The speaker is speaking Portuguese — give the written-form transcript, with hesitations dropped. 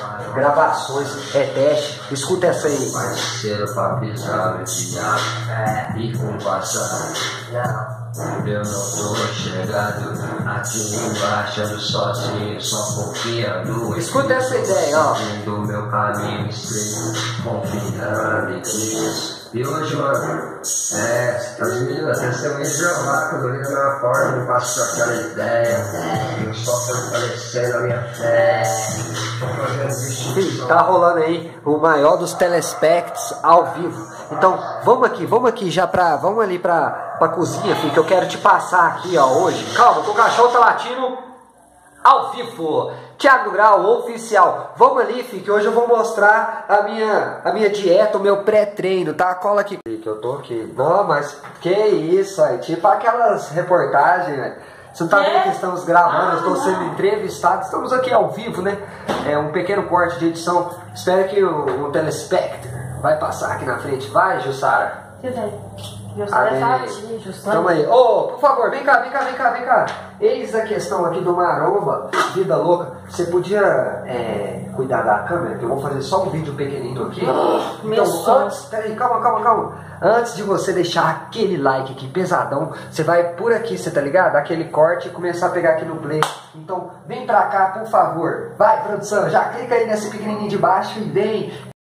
gravações, é teste. Escuta essa aí. Parceiro pra pisar, viado. E com passar. Eu não tô chegado aqui embaixo, ando sozinho, só confiando. Escuta essa ideia, ó. Do meu caminho estreito, confiando em Deus. E hoje, mano, as meninas até ser um hidrovaco, eu ligo na porta, me passo aquela ideia. Eu só fortalecendo a minha fé. Tá rolando aí o maior dos telespectos ao vivo. Então, vamos aqui já vamos ali pra cozinha, filho, que eu quero te passar aqui, ó, hoje. Calma, que o cachorro tá latindo ao vivo. Thiago Grau, oficial. Vamos ali, filho, que hoje eu vou mostrar a minha dieta, o meu pré-treino, tá? Cola aqui. Que eu tô aqui. Não, mas que isso aí, tipo aquelas reportagens, velho. Você não tá vendo que estamos gravando, eu estou sendo entrevistado, estamos aqui ao vivo, né? É um pequeno corte de edição. Espero que o telespecto vai passar aqui na frente. Vai, Jussara. Jussara é fatia, Jussara. Tamo aí. Ô, por favor, vem cá. Eis a questão aqui do Maromba, vida louca. Você podia cuidar da câmera, que eu vou fazer só um vídeo pequenino aqui. Então, antes, peraí, calma. Antes de você deixar aquele like aqui pesadão, você vai por aqui, você tá ligado? Aquele corte e começar a pegar aqui no play. Então, vem pra cá, por favor. Vai, produção, já clica aí nesse pequenininho de baixo e vem.